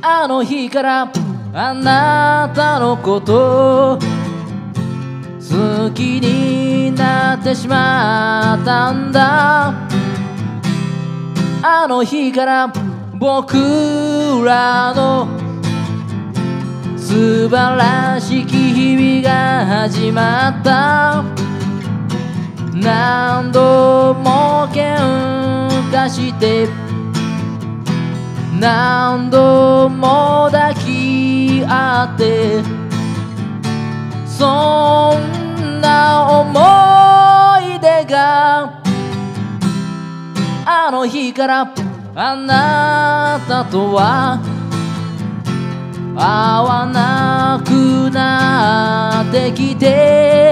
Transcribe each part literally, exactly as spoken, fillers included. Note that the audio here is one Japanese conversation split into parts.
あの日からあなたのこと好きになってしまったんだ。あの日から僕らの素晴らしき日々が始まった。何度も喧嘩して何度も抱き合ってそんな思い出があの日からあなたとは会わなくなってきて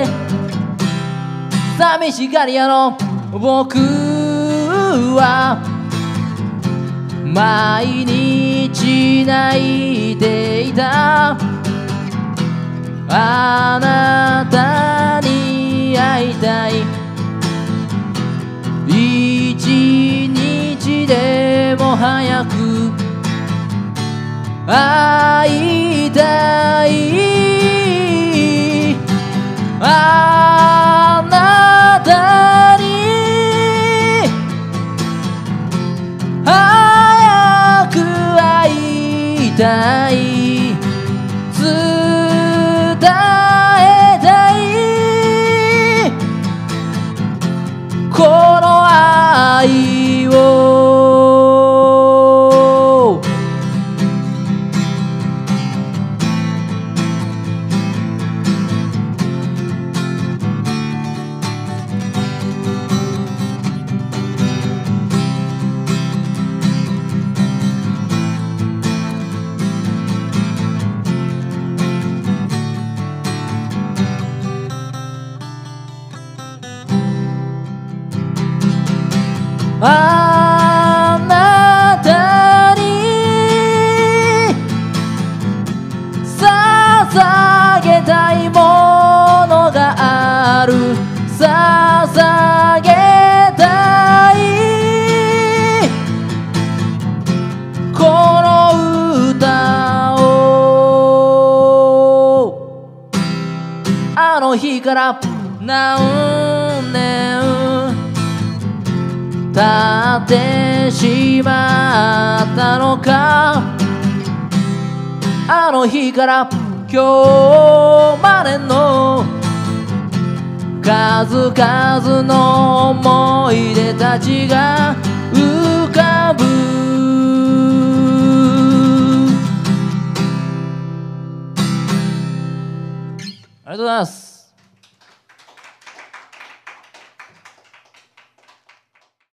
寂しがり屋の僕は毎日泣いていた。あなたに会いたい一日でも早く会いたい。あなたに早く会いたい伝えたいこの愛をあなたに捧げたいものがある。捧げたいこの歌を。あの日から何年経ってしまったのか。あの日から今日までの数々の思い出たちが浮かぶ。ありがとうございます。